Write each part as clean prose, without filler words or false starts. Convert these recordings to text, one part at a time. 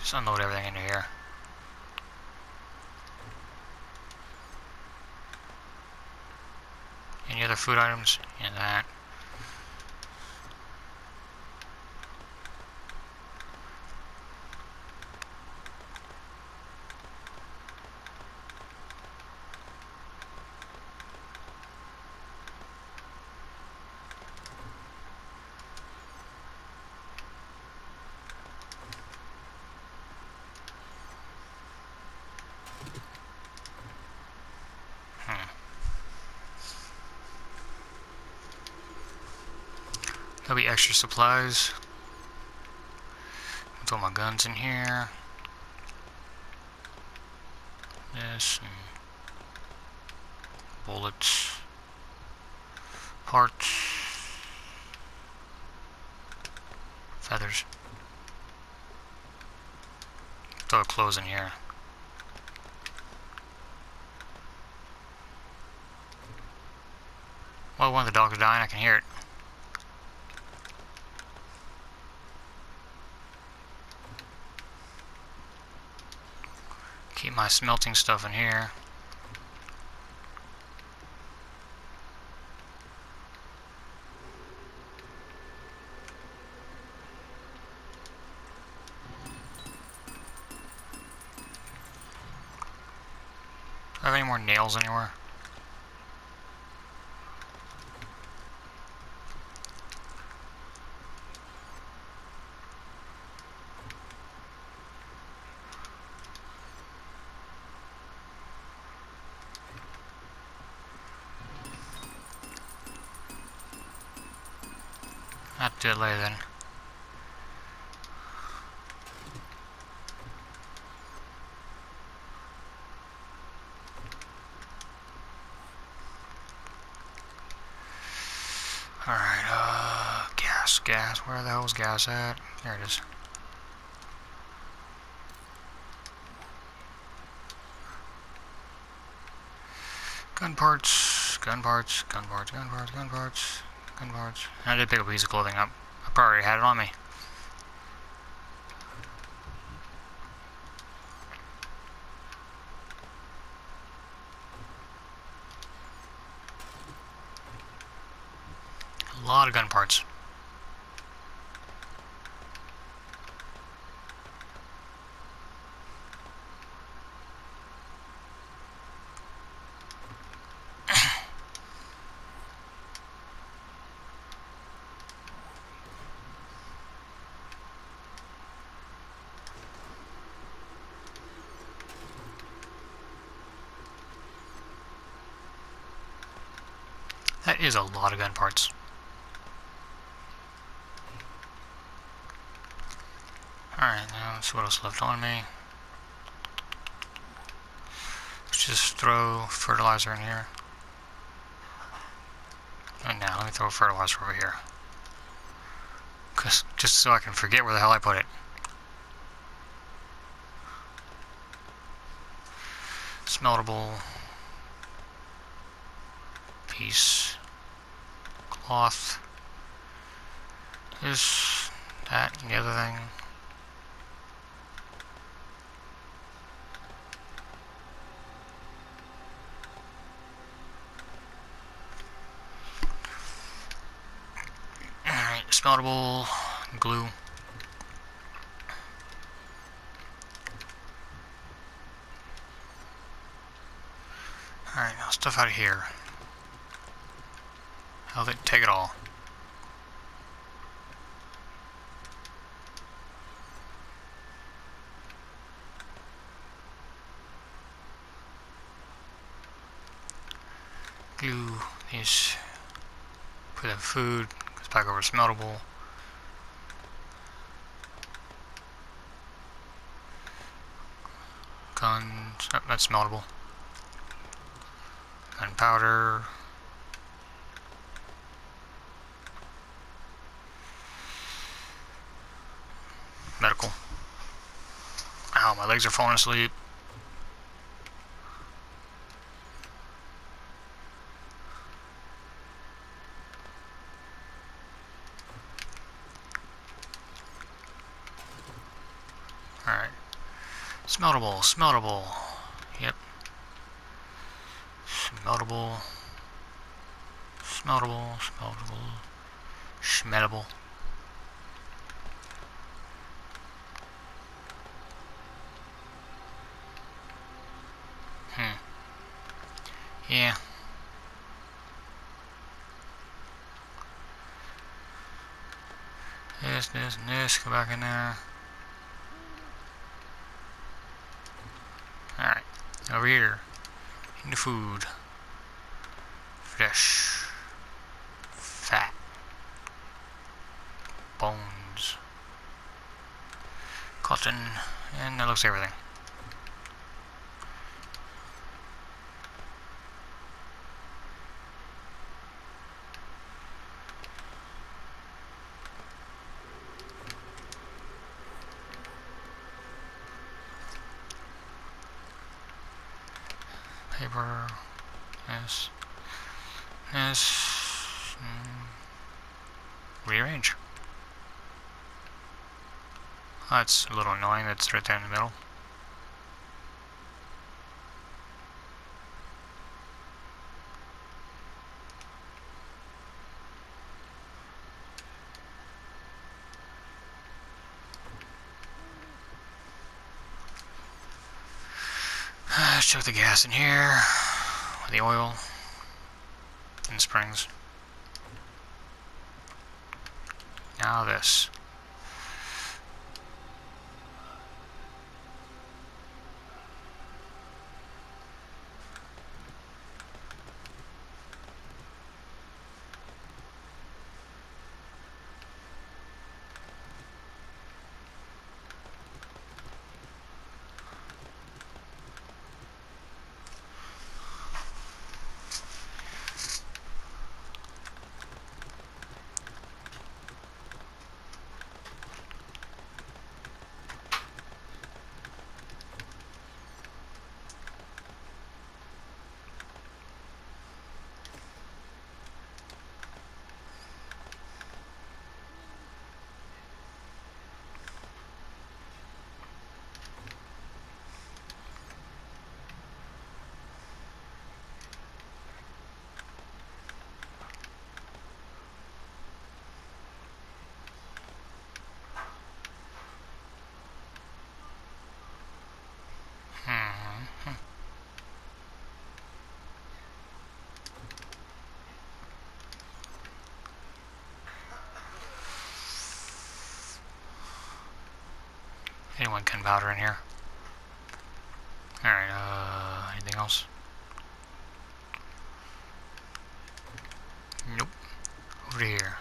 Let's unload everything into here. Any other food items? And that. There'll be extra supplies. I'll throw my guns in here. This and bullets, parts, feathers. Throw clothes in here. Well, one of the dogs are dying. I can hear it. Keep my smelting stuff in here. Do I have any more nails anywhere? I'll do it later then. Alright, gas. Where the hell is gas at? There it is. Gun parts. I did pick up a piece of clothing up. I probably already had it on me. A lot of gun parts. That is a lot of gun parts. Alright, now let's see what else left on me. Let's just throw fertilizer in here. And now let me throw fertilizer over here. Just so I can forget where the hell I put it. Smeltable. Piece. Cloth. This, that, and the other thing. Alright, smeltable glue. Alright, now stuff out of here. I'll take it all. Glue these. Put in food. Goes back over smeltable. Guns. Oh, that's smeltable. Gunpowder. Medical. Ow, my legs are falling asleep. Alright. Smeltable, smeltable. Yep. Smeltable. Smeltable, smeltable. Smellable. Yeah. This, and this. Go back in there. Alright. Over here. Into food. Flesh. Fat. Bones. Cotton. And that looks everything. Paper. This. This. Rearrange. That's a little annoying. That's right there in the middle. Let's chuck the gas in here. The oil. And the springs. Now this. Anyone can powder in here. Alright, anything else? Nope. Over here.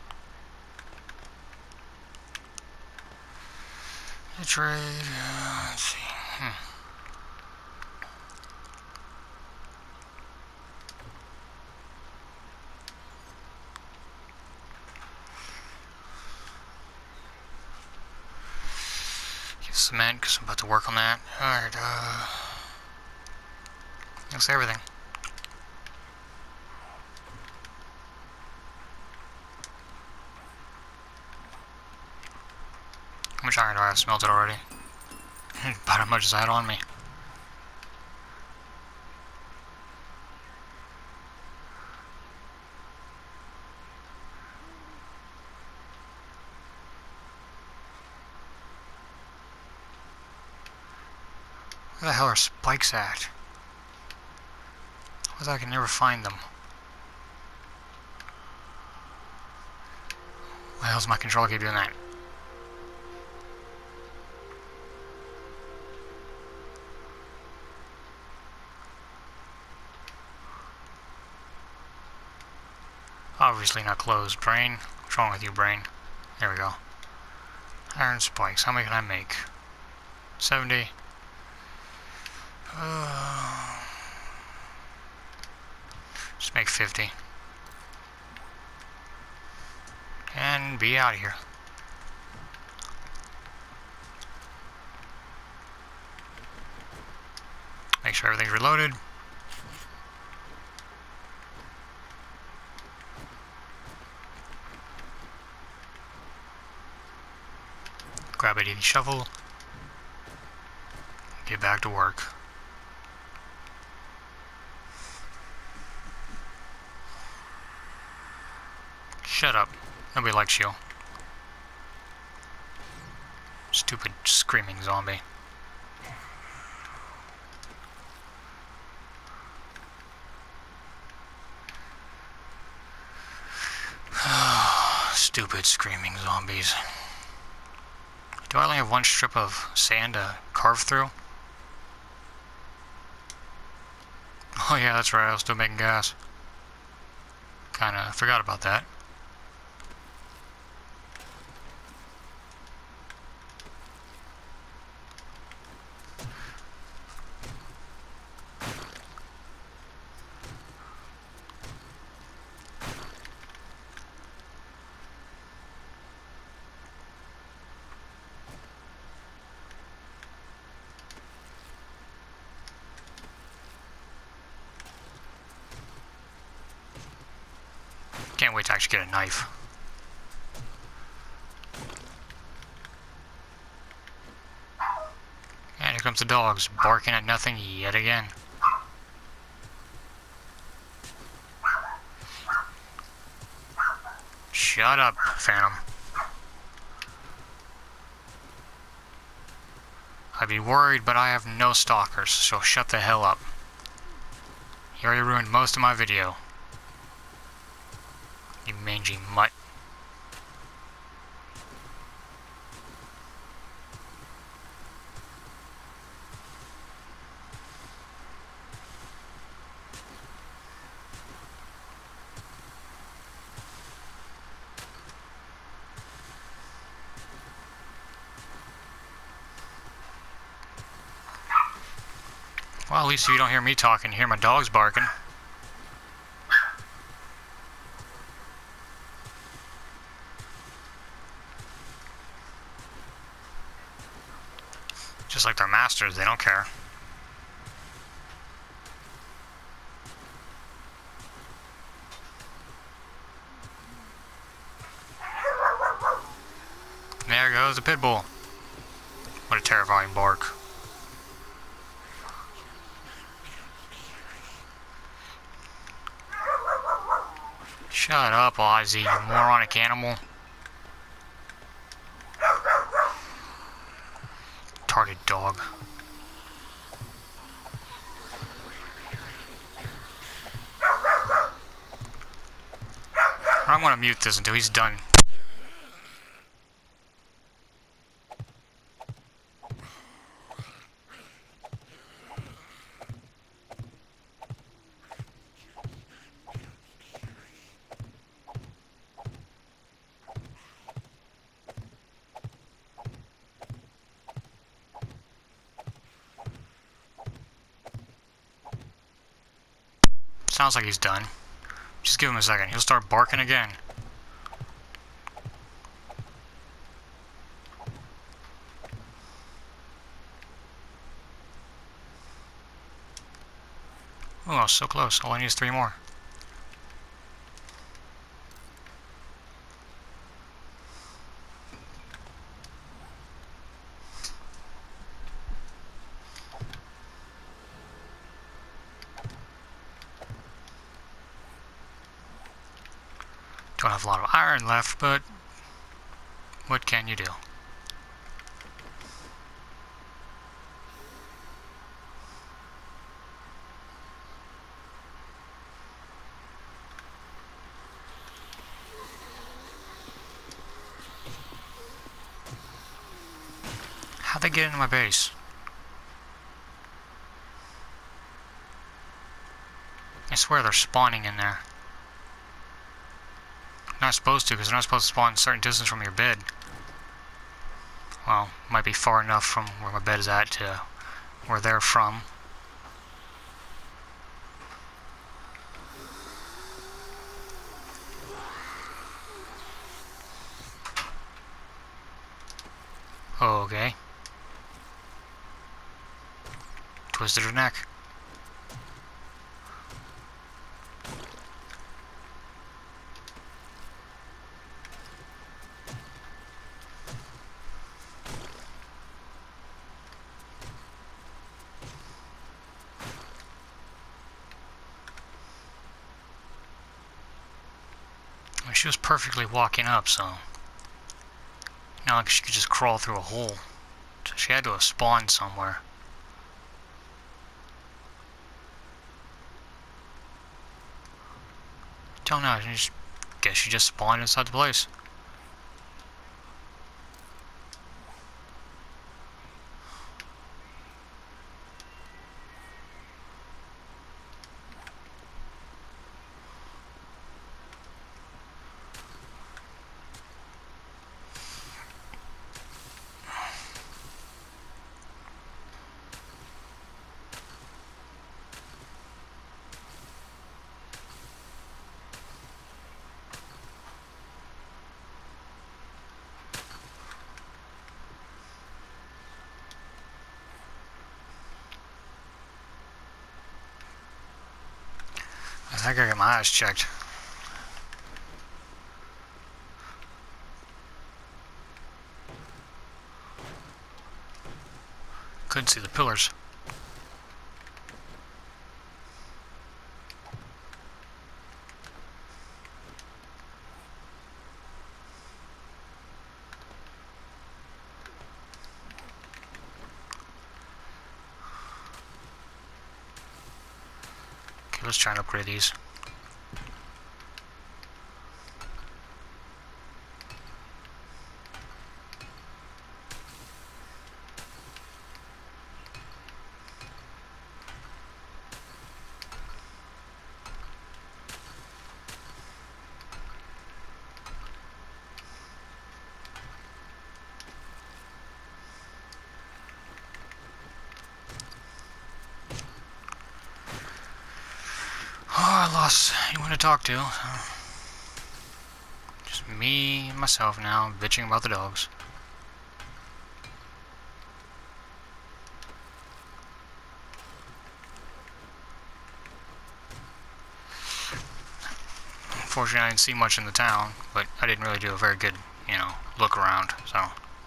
The trade, let's see. Cement, because I'm about to work on that. Alright, that's everything. How much iron do I have smelted already? About how much as I had on me. Where the hell are spikes at? Why I can never find them. Why the hell's my controller keep doing that? Obviously not closed. Brain? What's wrong with you, brain? There we go. Iron spikes. How many can I make? 70. Just make 50. And be out of here. Make sure everything's reloaded. Grab a shovel. Get back to work. Shut up. Nobody likes you. Stupid screaming zombie. Stupid screaming zombies. Do I only have one strip of sand to carve through? Oh yeah, that's right, I was still making gas. Kinda forgot about that. Can't wait to actually get a knife. And here comes the dogs, barking at nothing yet again. Shut up, Phantom. I'd be worried, but I have no stalkers, so shut the hell up. You already ruined most of my video. You mangy mutt. Well, at least you don't hear me talking, you hear my dogs barking. Just like their masters, they don't care. There goes the pit bull. What a terrifying bark. Shut up, Ozzy, you moronic animal. Retarded dog. I'm gonna mute this until he's done. Sounds like he's done. Just give him a second. He'll start barking again. Oh, so close. All I need is 3 more. Don't have a lot of iron left, but what can you do? How'd they get into my base? I swear they're spawning in there. Not supposed to, because they're not supposed to spawn a certain distance from your bed. Well, might be far enough from where my bed is at to where they're from. Okay. Twisted her neck. She was perfectly walking up, so... Not like she could just crawl through a hole. So she had to have spawned somewhere. Don't know, I guess she just spawned inside the place. I gotta get my eyes checked. Couldn't see the pillars. Okay, let's try and upgrade these. I lost anyone to talk to. Just me and myself now, bitching about the dogs. Unfortunately, I didn't see much in the town, but I didn't really do a very good, look around, so...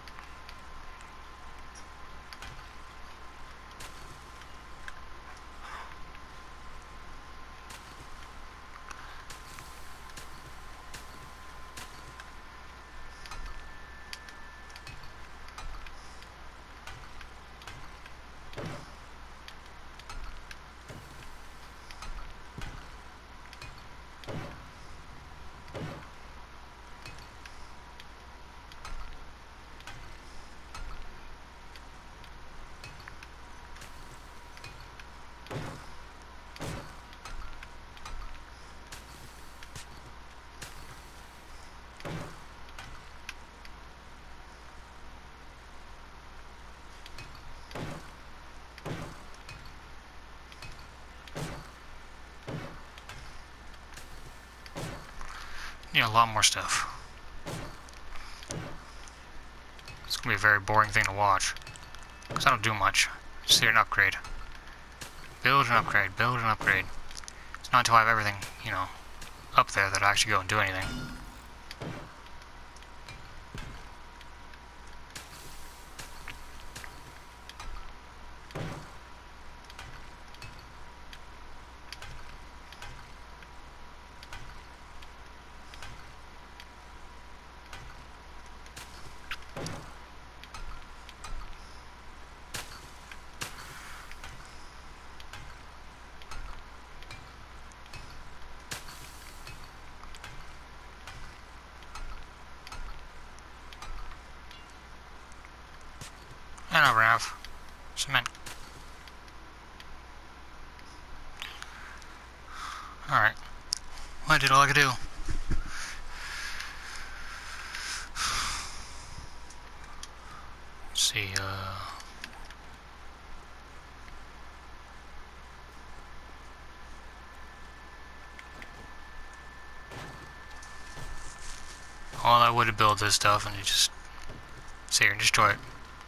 a lot more stuff. It's gonna be a very boring thing to watch, because I don't do much. Just sit here and upgrade. Build and upgrade, build and upgrade. It's not until I have everything, up there that I actually go and do anything. And over half. Cement. Alright. Well, I did all I could do. Let's see, all I would have built this stuff and you just sit here and destroy it.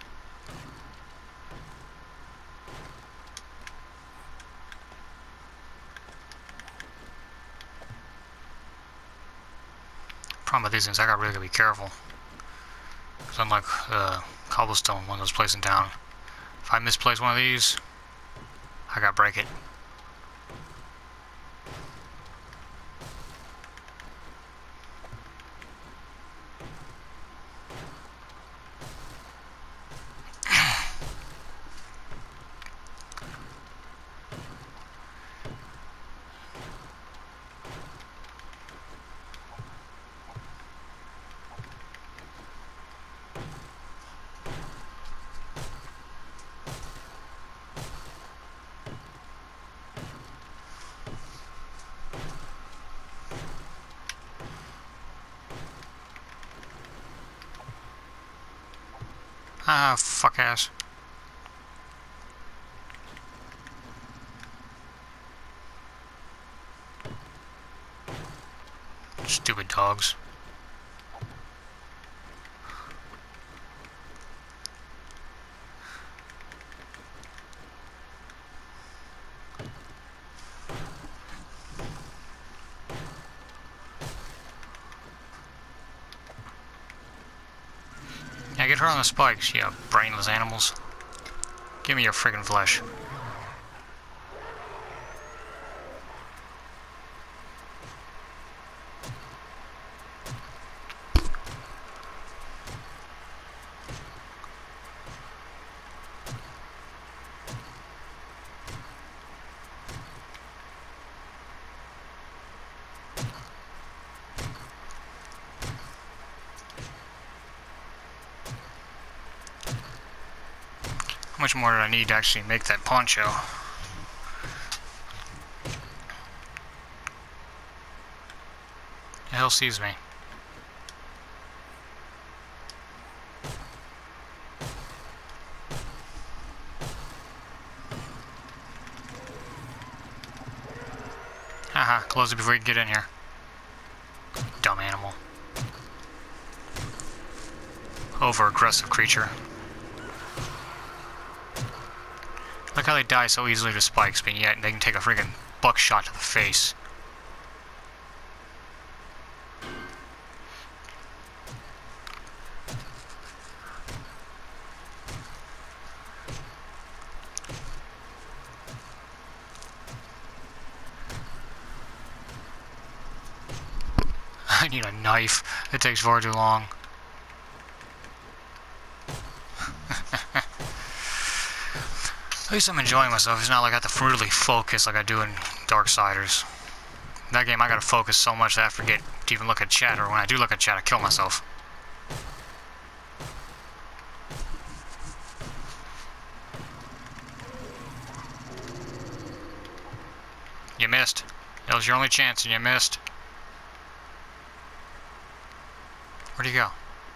Problem with these things, I gotta really be careful. Because unlike cobblestone, one of those places in town, if I misplace one of these, I gotta break it. Ah, fuck ass. Stupid dogs. Yeah, get her on the spikes, you brainless animals. Give me your friggin' flesh. How much more did I need to actually make that poncho? The hell sees me? Haha, close it before you can get in here. Dumb animal. Over-aggressive creature. Look how they die so easily to spikes, but yet they can take a friggin' buckshot to the face. I need a knife. It takes far too long. At least I'm enjoying myself. It's not like I have to really focus like I do in Darksiders. In that game I gotta focus so much that I forget to even look at chat, or when I do look at chat I kill myself. You missed. That was your only chance and you missed. Where'd he go?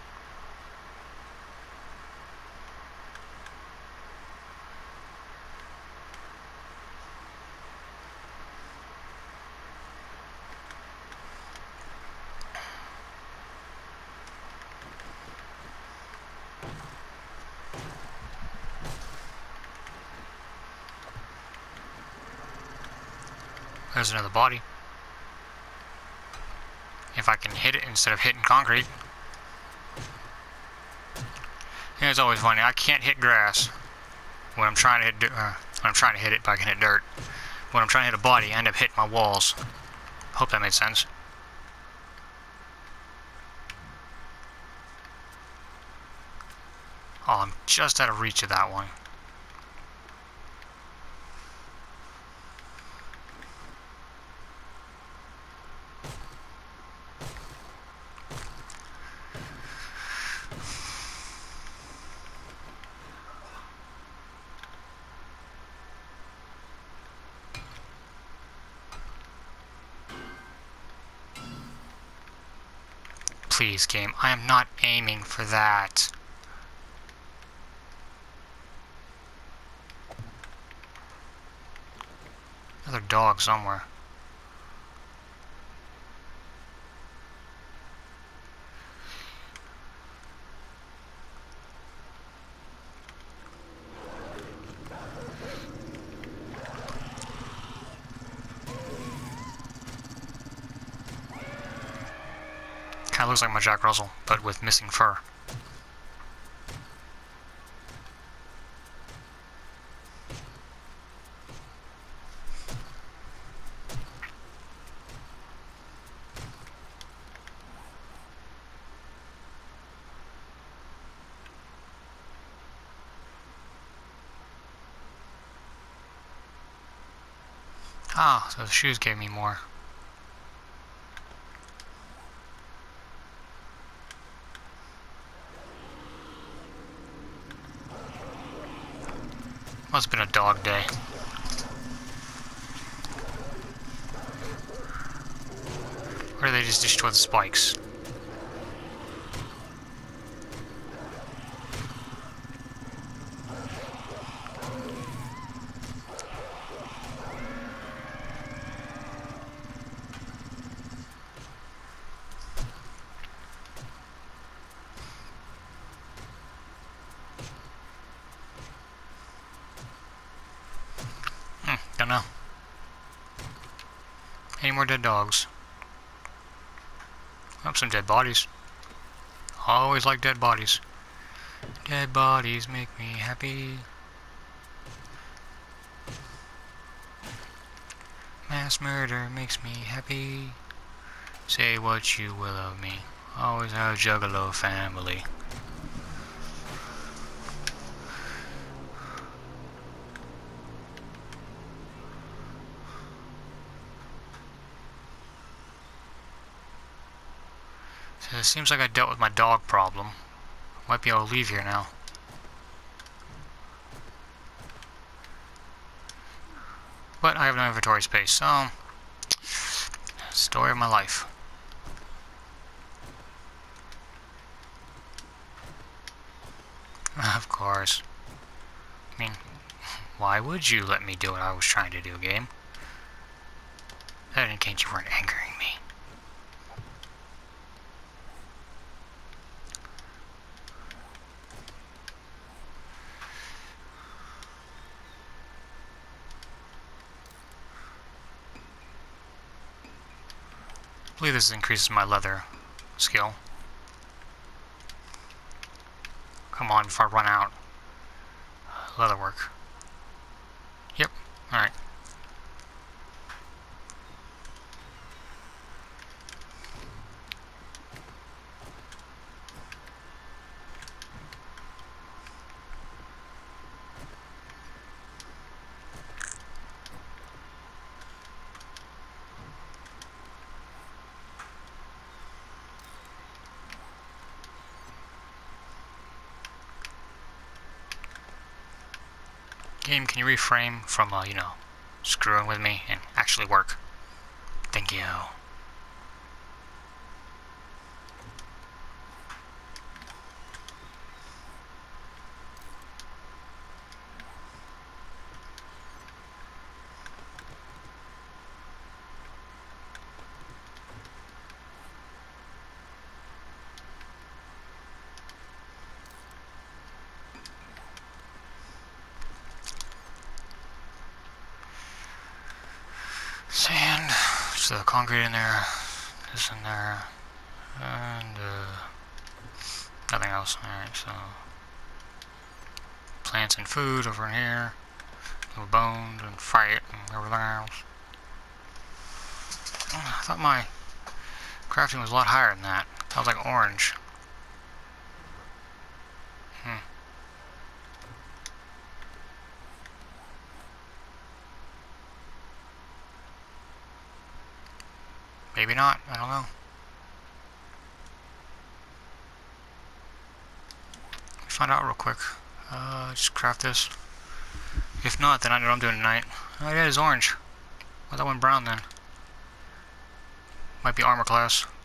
There's another body. If I can hit it instead of hitting concrete. Yeah, it's always funny. I can't hit grass when I'm trying to hit it, but I can hit dirt. When I'm trying to hit a body, I end up hitting my walls. Hope that made sense. Oh, I'm just out of reach of that one. Please, game. I am not aiming for that. Another dog somewhere. Kinda looks like my Jack Russell, but with missing fur. Ah, so the shoes gave me more. Must have been a dog day. Or did they just destroy the spikes? Don't know. Any more dead dogs? Oh, some dead bodies. Always like dead bodies. Dead bodies make me happy. Mass murder makes me happy. Say what you will of me. Always have a juggalo family. So it seems like I dealt with my dog problem. Might be able to leave here now. But I have no inventory space, so... story of my life. Of course. I mean, why would you let me do what I was trying to do, game? That indicates you weren't angering me. I believe this increases my leather skill. Come on, before I run out. Leather work. Yep, alright. Game, can you reframe from, you know, screwing with me and actually work? Thank you. Sand, so the concrete in there, this in there, and nothing else. Alright, so plants and food over in here, little bones and fry it and everything else. I thought my crafting was a lot higher than that. That was like orange. Maybe not, I don't know. Find out real quick. Just craft this. If not, then I know what I'm doing tonight. Oh yeah, it's orange. Well, that went brown then. Might be armor class.